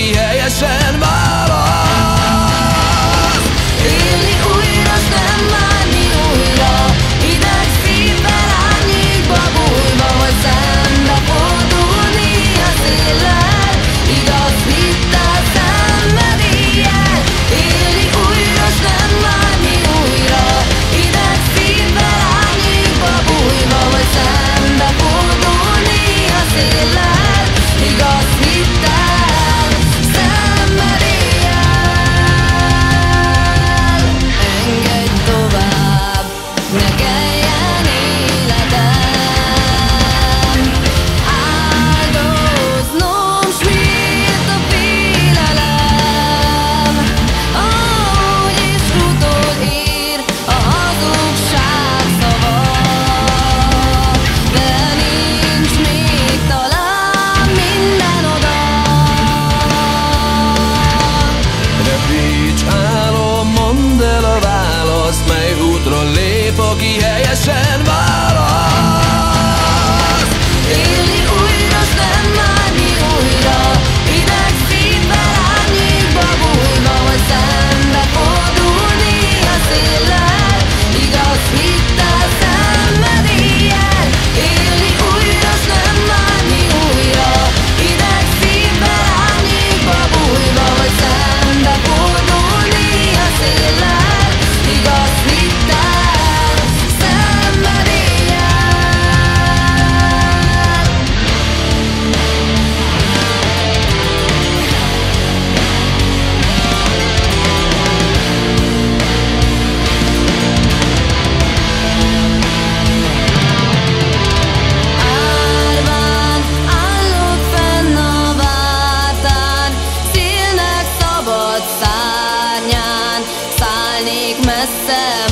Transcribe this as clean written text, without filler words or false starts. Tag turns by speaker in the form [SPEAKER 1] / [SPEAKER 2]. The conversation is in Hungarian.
[SPEAKER 1] aki helyesen válasz.
[SPEAKER 2] Élni újra, s nem várni újra, hideg szívvel árnyékba bújva, vagy szembe fordulni a széllel, igaz hittel, szenvedéllyel. Élni újra, s nem várni újra, hideg szívvel árnyékba bújva, vagy szembe fordulni a széllel, igaz hittel, szenvedéllyel. Engedj tovább, ne kelljen életem, áldoznom, s miért a félelem? Ahogy is utol ér a hazugság szava, de nincs még talán minden oda.
[SPEAKER 1] Repíts álom, mondd el a választ, mely útról lép, aki helyesen válasz.
[SPEAKER 2] Élni újra, s nem várni újra, hideg szívvel árnyékba bújva, vagy szembe fordulni a széllel, igaz hittel, szenvedéllyel. Élni újra, s nem várni újra, hideg szívvel árnyékba bújva, vagy szembe fordulni a széllel, igaz hittel, szenvedéllyel. Árván állok fenn a vártán, szélnek szabad szárnyán, szállnék messze